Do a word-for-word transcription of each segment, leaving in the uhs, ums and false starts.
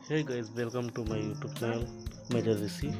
Hey guys, welcome to my YouTube channel Major Rishi.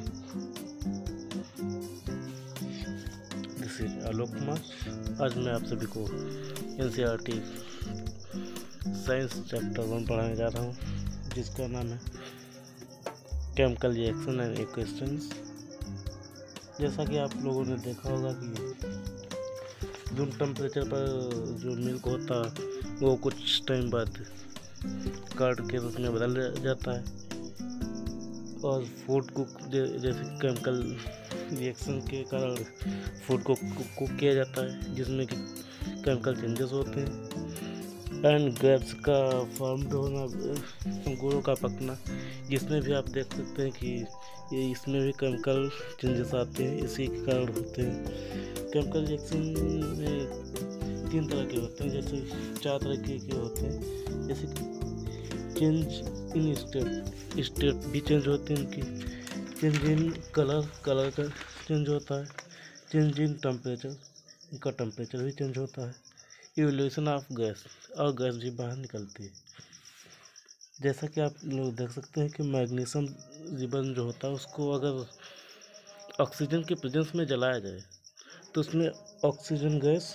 This is Alok Kumar. आज मैं आप सभी को N C R T science chapter one पढ़ाने जा रहा हूँ, जिसका नाम है केमिकल रिएक्शन एंड इक्वेशंस। जैसा कि आप लोगों ने देखा होगा कि रूम टेम्परेचर पर जो मिल्क होता वो कुछ टाइम बाद कर्ड के रूप में बदल जाता है और फूड कुक जैसे केमिकल रिएक्शन के कारण फूड को कुक किया जाता है, जिसमें कि केमिकल चेंजेस होते हैं। एंड ग्रेप्स का फॉर्म होना, अंगूरों का पकना, जिसमें भी आप देख सकते हैं कि ये इसमें भी केमिकल चेंजेस आते हैं, इसी के कारण होते हैं। केमिकल रिएक्शन में तीन तरह के होते हैं, जैसे चार तरह के होते हैं, जैसे कि चेंज इन स्टेट स्टेट भी चेंज होते हैं उनकी, चेंज इन कलर कलर का चेंज होता है, चेंज इन टेम्परेचर, इनका टेम्परेचर भी चेंज होता है, इवोल्यूशन ऑफ गैस, और गैस भी बाहर निकलती है। जैसा कि आप लोग देख सकते हैं कि मैग्नीशियम रिबन जो होता है उसको अगर ऑक्सीजन के प्रेजेंस में जलाया जाए तो उसमें ऑक्सीजन गैस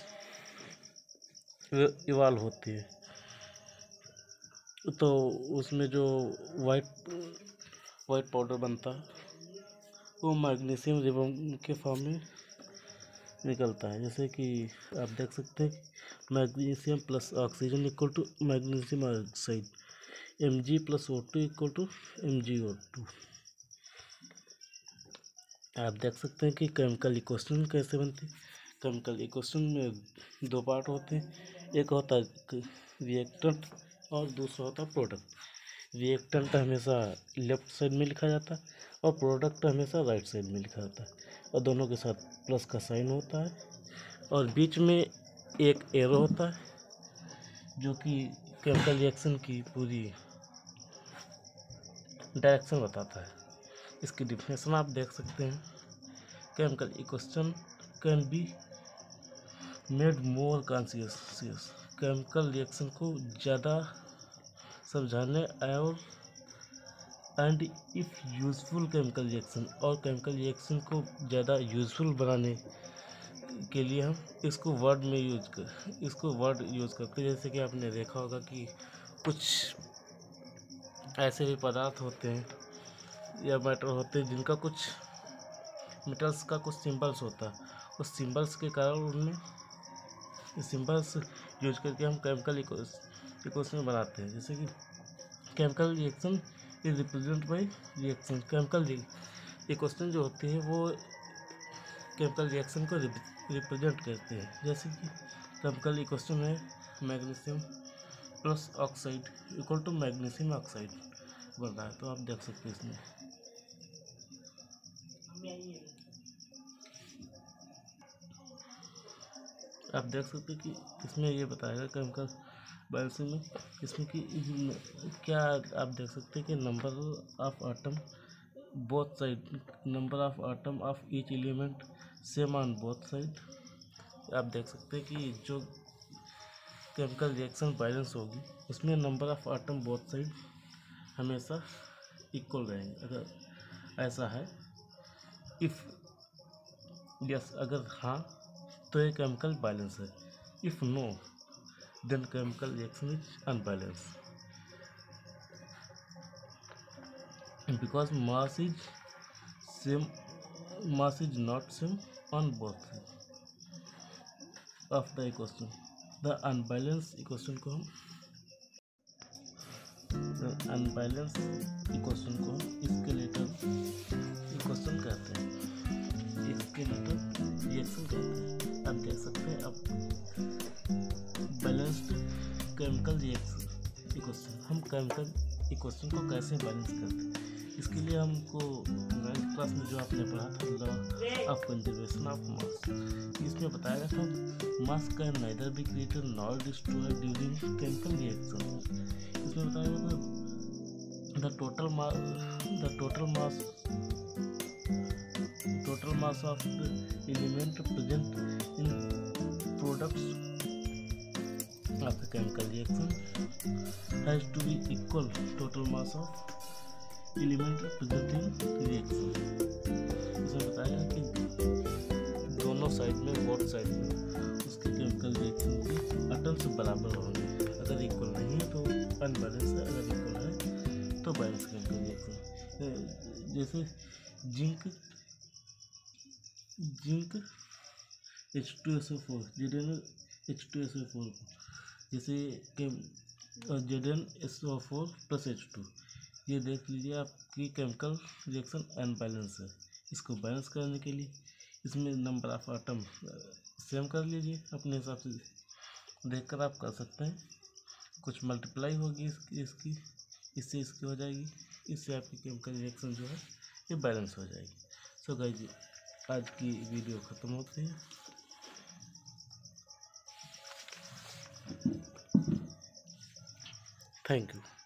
इवॉल्व होती है, तो उसमें जो वाइट वाइट पाउडर बनता है वो मैग्नीशियम रिबन के फॉर्म में निकलता है। जैसे कि आप देख सकते हैं magnesium plus oxygen equal to magnesium oxide, M G plus O two equal to M G O two. आप देख सकते हैं कि केमिकल इक्वेशन कैसे बनती है। केमिकल इक्वेशन में दो पार्ट होते हैं, एक होता है रिएक्टेंट और दूसरा होता है प्रोडक्ट। रिएक्टेंट हमेशा लेफ्ट साइड में लिखा जाता है और प्रोडक्ट हमेशा राइट साइड में लिखा जाता है, और दोनों के साथ प्लस का साइन होता है, और बीच में एक एरो होता है जो कि केमिकल रिएक्शन की पूरी डायरेक्शन बताता है। इसकी डिफिनेशन आप देख सकते हैं, chemical equation can be made more conscious, chemical reaction को ज़्यादा समझाने और and if useful chemical reaction, और केमिकल रिएक्शन को ज़्यादा यूज़फुल बनाने के लिए हम इसको वर्ड में यूज कर इसको वर्ड यूज़ करते हैं। जैसे कि आपने देखा होगा कि कुछ ऐसे भी पदार्थ होते हैं या मैटर होते हैं जिनका कुछ मेटल्स का कुछ सिंबल्स होता है, उस सिंबल्स के कारण उनमें सिंबल्स यूज करके हम केमिकल इक्वेशन बनाते हैं। जैसे कि chemical reaction is represent by reaction, chemical equation जो होती है वो केमिकल रिएक्शन को रिप्रेजेंट करते हैं। जैसे कि केमिकल इक्वेशन है magnesium plus oxide equal to magnesium oxide बन रहा है, तो आप देख सकते हैं इसमें आप देख सकते हैं कि इसमें ये बताएगा केमिकल बैलेंस में, इसमें कि क्या आप देख सकते हैं कि number of atom both side, number of atom of each element same on both side. आप देख सकते हैं कि जो केमिकल रिएक्शन बैलेंस होगी उसमें number of atom both side हमेशा इक्वल रहेंगे। अगर ऐसा है, इफ़ यस अगर हाँ तो ये केमिकल बैलेंस है, if no then chemical reaction is unbalance, because mass is same mass is not same on both of the equation। the unbalanced equation को हम the unbalanced equation को हम स्केलेटल इक्वेशन कहते हैं, स्केलेटल रिएक्शन कहते हैं। आप देख सकते हैं अब बैलेंस्ड केमिकल रिएक्शन इक्वेशन, हम केमिकल इक्वेशन को कैसे बैलेंस करते हैं, इसके लिए हमको नाइन्थ क्लास में जो आपने पढ़ा था law of conservation of mass, इसमें बताया गया था mass can neither be created nor destroyed during chemical reaction. इसमें बताया गया था the total mass the total mass total mass of the element present in products of the chemical reaction has to be equal total mass of element presenting reaction. इसमें बताया कि दोनों side में, both side में उसके chemical reaction के atoms बराबर होंगे। अगर इक्वल नहीं है तो अनबैलेंस है, अगर इक्वल है तो बैलेंस केमिकल रिएक्शन। जैसे zinc zinc H two S O four, Z N H two S O four, जैसे Z N S O four plus H two, ये देख लीजिए आपकी केमिकल रिएक्शन अनबैलेंस है। इसको बैलेंस करने के लिए इसमें नंबर ऑफ आटम सेम कर लीजिए अपने हिसाब से, देखकर आप कर सकते हैं। कुछ मल्टीप्लाई होगी इसकी इसकी इससे इसकी हो जाएगी, इससे आपकी केमिकल रिएक्शन जो है ये बैलेंस हो जाएगी। सो गाइस, आज की वीडियो ख़त्म होती है। Thank you.